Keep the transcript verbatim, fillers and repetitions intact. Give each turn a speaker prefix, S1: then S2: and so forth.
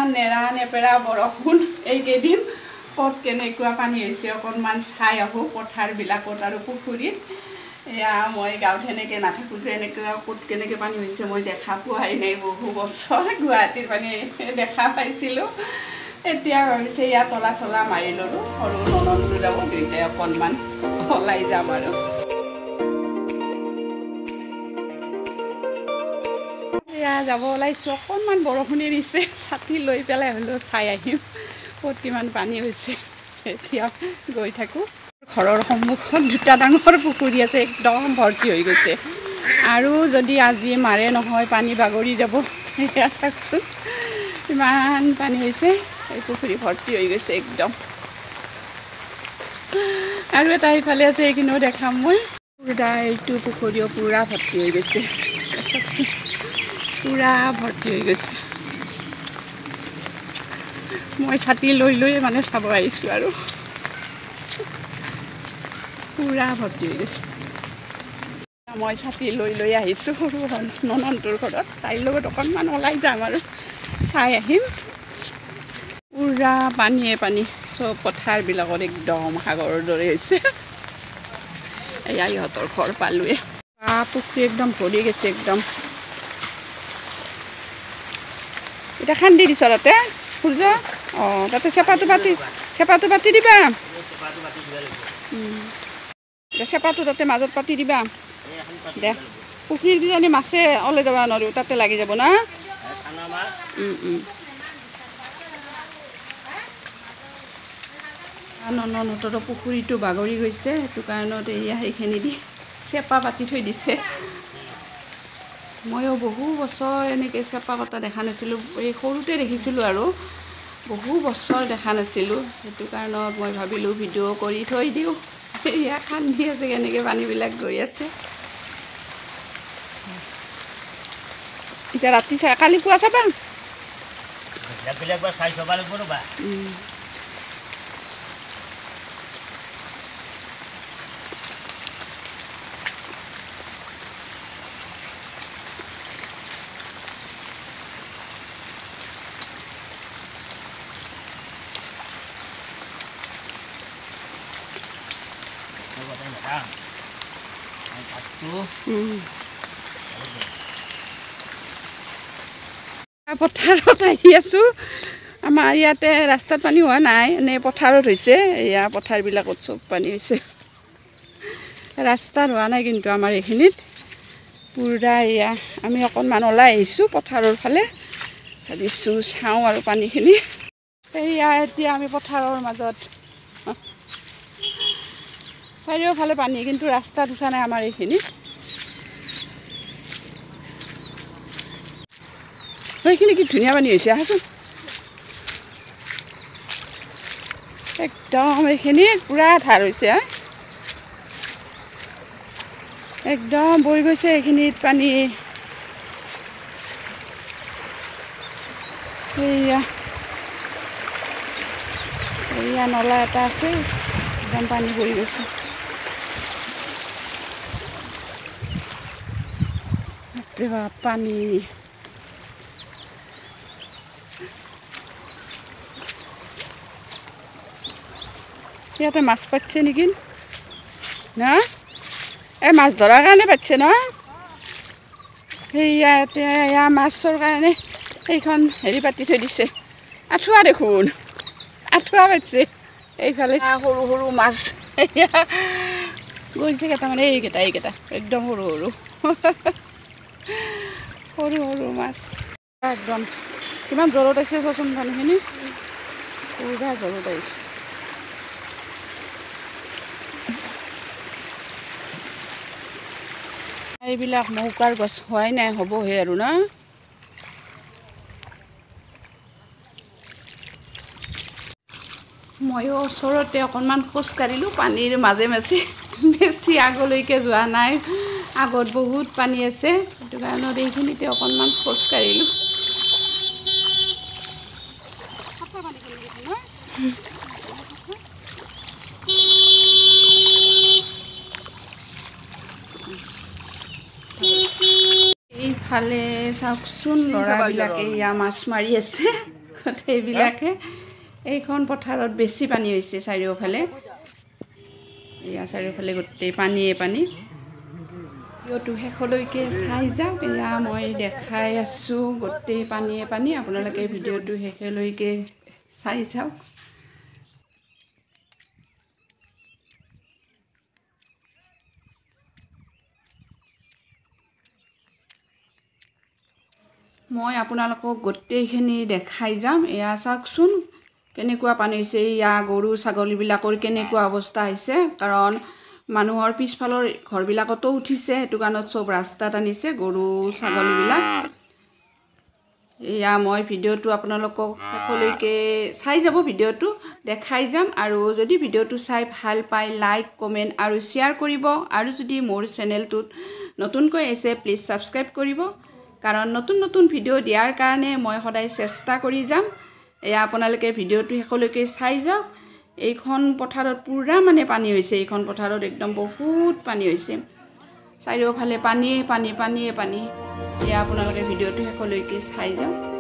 S1: নেৰা নেপেৰা বৰষুণ এইকেইদিন ক'ত কেনেকুৱা পানী হৈছে অকণমান চাই আহোঁ পথাৰবিলাকত আৰু পুখুৰীত এয়া মই গাঁৱত সেনেকৈ নাথাকোঁ যে এনেকুৱা ক'ত কেনেকৈ পানী হৈছে মই দেখা পোৱাই নাই বহু বছৰ গুৱাহাটীৰ পানী দেখা পাইছিলোঁ এতিয়া ভাবিছে ইয়াত তলা চলা মাৰি ল'লোঁ সৰু ননন্দটো যাব দুয়োটাই অকণমান ওলাই যাম আৰু এয়া যাব ওলাইছোঁ অকণমান বৰষুণে দিছে ছাতি লৈ পেলাই হ'লেও চাই আহিম ক'ত কিমান পানী হৈছে এতিয়া গৈ থাকোঁ ঘৰৰ সন্মুখত দুটা ডাঙৰ পুখুৰী আছে একদম ভৰ্তি হৈ গৈছে আৰু যদি আজি মাৰে নহয় পানী বাগৰি যাব সেয়া চাওকচোন ইমান পানী হৈছে এই পুখুৰী ভৰ্তি হৈ গৈছে একদম আৰু এটা ইফালে আছে এইখিনিও দেখাম মই পুৰা এইটো পুখুৰীও পুৰা ভৰ্তি হৈ গৈছে চাওকচোন পুৰা ভৰ্তি হৈ গৈছে মই ছাতি লৈ লৈ মানে চাব আহিছোঁ আৰু পুৰা ভৰ্তি হৈ গৈছে মই ছাতি লৈ লৈ আহিছোঁ সৰু ননন্দটোৰ ঘৰত তাইৰ লগত অকণমান ওলাই যাম আৰু চাই আহিম পুৰা পানীয়ে পানী চব পথাৰবিলাকত একদম সাগৰৰ দৰে হৈছে এয়া ইহঁতৰ ঘৰ পালোৱে পুখুৰী একদম ভৰি গৈছে একদম এটা খান্দি দিছ তাতে সূৰ্য অঁ তাতে চেপাটো পাতি চেপাটো পাতি দিবা চেপাটো তাতে মাজত পাতি দিবা দে পুখুৰীত কিজানি মাছে ওলাই যাব নোৱাৰোঁ তাতে লাগি যাব না ননহঁতৰ পুখুৰীটো বাগৰি গৈছে সেইটো কাৰণত এয়া সেইখিনি দি চেপা পাতি থৈ দিছে ময়ো বহু বছৰ এনেকৈ চেপা পতা দেখা নাছিলোঁ এই সৰুতে দেখিছিলোঁ আৰু বহু বছৰ দেখা নাছিলোঁ সেইটো কাৰণত মই ভাবিলোঁ ভিডিঅ' কৰি থৈ দিওঁ এয়া খান্দি আছে কেনেকৈ পানীবিলাক গৈ আছে এতিয়া ৰাতি চাই কালি পুৱা চাবা পথাৰত আহি আছোঁ আমাৰ ইয়াতে ৰাস্তাত পানী হোৱা নাই এনেই পথাৰত হৈছে এয়া পথাৰবিলাকত চব পানী হৈছে ৰাস্তাত হোৱা নাই কিন্তু আমাৰ এইখিনিত পুৰা এয়া আমি অকণমান ওলাই আহিছোঁ পথাৰৰ ফালে ভাবিছোঁ চাওঁ আৰু পানীখিনি এয়া এতিয়া আমি পথাৰৰ মাজত চাৰিওফালে পানী কিন্তু ৰাস্তাত উঠা নাই আমাৰ এইখিনিত সেইখিনি কি ধুনীয়া পানী হৈছে আহাচোন একদম এইখিনি পুৰা ধাৰ হৈছে একদম বৈ গৈছে এইখিনিত পানী এয়া এয়া নলা এটা আছে একদম পানী বৈ গৈছে পানী ইয়াতে মাছ পাতিছে নেকি না এই মাছ ধৰাৰ কাৰণে পাতিছে ন সেয়া এতিয়া এয়া মাছৰ কাৰণে এইখন হেৰি পাতি থৈ দিছে আঁঠুৱা দেখোন আঁঠুৱা পাতিছে এইফালে সৰু সৰু মাছ এয়া গৈছে কেইটামান এইকেইটা এইকেইটা একদম সৰু সৰু সৰু সৰু মাছ একদম কিমান জোৰত আহিছে চোৱাচোন পানীখিনি পুৰা জোৰত আহিছে এইবিলাক মৌকাৰ গছ হোৱাই নাই হ'বহে আৰু না ময়ো ওচৰতে অকণমান খোজ কাঢ়িলোঁ পানীৰ মাজে মাজে বেছি আগলৈকে যোৱা নাই আগত বহুত পানী আছে সেইটো কাৰণত এইখিনিতে অকণমান খোজ কাঢ়িলোঁ এইফালে চাওকচোন ল'ৰাবিলাকে ইয়া মাছ মাৰি আছে এইবিলাকে এইখন পথাৰত বেছি পানী হৈছে চাৰিওফালে এয়া চাৰিওফালে গোটেই পানীয়ে পানী ভিডিঅ'টো শেষলৈকে চাই যাওক এয়া মই দেখাই আছোঁ গোটেই পানীয়ে পানী আপোনালোকে ভিডিঅ'টো শেষলৈকে চাই যাওক মই আপোনালোকক গোটেইখিনি দেখাই যাম এয়া চাওকচোন কেনেকুৱা পানী হৈছে ইয়া গৰু ছাগলীবিলাকৰ কেনেকুৱা অৱস্থা হৈছে কাৰণ মানুহৰ পিছফালৰ ঘৰবিলাকতো উঠিছে সেইটো কাৰণত চব ৰাস্তাত আনিছে গৰু ছাগলীবিলাক এয়া মই ভিডিঅ'টো আপোনালোকক শেষলৈকে চাই যাব ভিডিঅ'টো দেখাই যাম আৰু যদি ভিডিঅ'টো চাই ভাল পায় লাইক কমেণ্ট আৰু শ্বেয়াৰ কৰিব আৰু যদি মোৰ চেনেলটোত নতুনকৈ আছে প্লিজ ছাবস্ক্ৰাইব কৰিব কাৰণ নতুন নতুন ভিডিঅ' দিয়াৰ কাৰণে মই সদায় চেষ্টা কৰি যাম এয়া আপোনালোকে ভিডিঅ'টো শেষলৈকে চাই যাওক এইখন পথাৰত পুৰা মানে পানী হৈছে এইখন পথাৰত একদম বহুত পানী হৈছে চাৰিওফালে পানীয়ে পানী পানীয়ে পানী এয়া আপোনালোকে ভিডিঅ'টো শেষলৈকে চাই যাওক